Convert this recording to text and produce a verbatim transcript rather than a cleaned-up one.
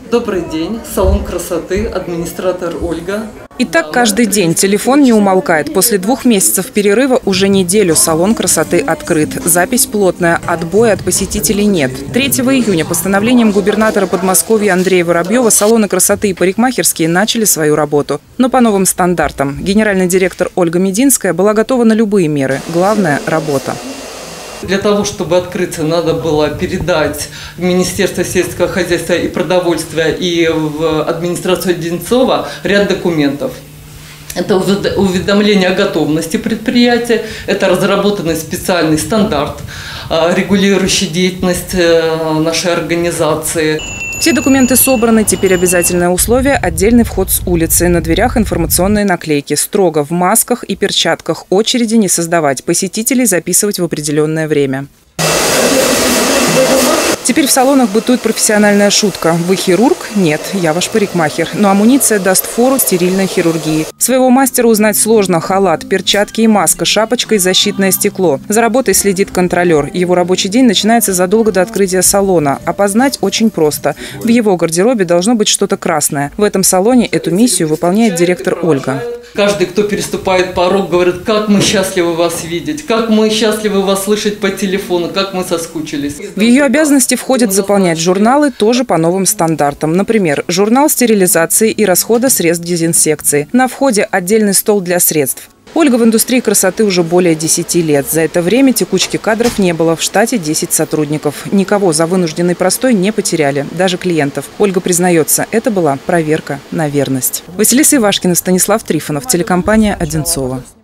Добрый день, салон красоты, администратор Ольга. И так каждый день телефон не умолкает. После двух месяцев перерыва уже неделю салон красоты открыт. Запись плотная, отбоя от посетителей нет. третьего июня постановлением губернатора Подмосковья Андрея Воробьева салоны красоты и парикмахерские начали свою работу. Но по новым стандартам. Генеральный директор Ольга Мединская была готова на любые меры. Главное – работа. Для того, чтобы открыться, надо было передать в Министерство сельского хозяйства и продовольствия и в администрацию Одинцова ряд документов. Это уведомление о готовности предприятия, это разработанный специальный стандарт, регулирующий деятельность нашей организации. Все документы собраны, теперь обязательное условие – отдельный вход с улицы. На дверях информационные наклейки. Строго в масках и перчатках. Очереди не создавать, посетителей записывать в определенное время. Теперь в салонах бытует профессиональная шутка. Вы хирург? Нет, я ваш парикмахер. Но амуниция даст фору стерильной хирургии. Своего мастера узнать сложно. Халат, перчатки и маска, шапочка и защитное стекло. За работой следит контролер. Его рабочий день начинается задолго до открытия салона. Опознать очень просто. В его гардеробе должно быть что-то красное. В этом салоне эту миссию выполняет директор Ольга. Каждый, кто переступает порог, говорит, как мы счастливы вас видеть, как мы счастливы вас слышать по телефону, как мы соскучились. В ее обязанности входит заполнять журналы тоже по новым стандартам. Например, журнал стерилизации и расхода средств дезинсекции. На входе отдельный стол для средств. Ольга в индустрии красоты уже более десяти лет. За это время текучки кадров не было. В штате десять сотрудников. Никого за вынужденный простой не потеряли. Даже клиентов. Ольга признается, это была проверка на верность. Василиса Ивашкина, Станислав Трифонов, телекомпания «Одинцова».